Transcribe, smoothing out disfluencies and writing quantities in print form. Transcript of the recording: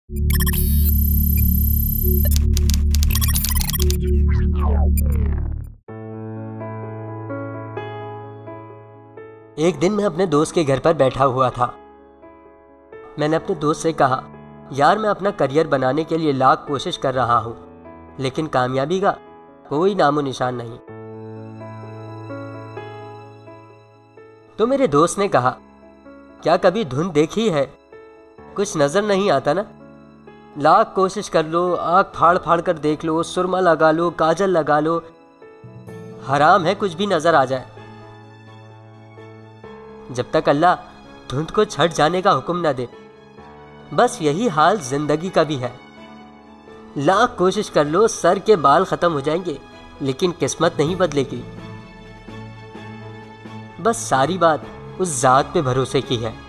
एक दिन मैं अपने दोस्त के घर पर बैठा हुआ था। मैंने अपने दोस्त से कहा, यार मैं अपना करियर बनाने के लिए लाख कोशिश कर रहा हूं, लेकिन कामयाबी का कोई नामो निशान नहीं। तो मेरे दोस्त ने कहा, क्या कभी धुन देखी है? कुछ नजर नहीं आता ना। लाख कोशिश कर लो, आँख फाड़ फाड़ कर देख लो, सुरमा लगा लो, काजल लगा लो, हराम है कुछ भी नजर आ जाए। जब तक अल्लाह धुंध को छट जाने का हुक्म न दे। बस यही हाल जिंदगी का भी है। लाख कोशिश कर लो, सर के बाल खत्म हो जाएंगे, लेकिन किस्मत नहीं बदलेगी। बस सारी बात उस जात पे भरोसे की है।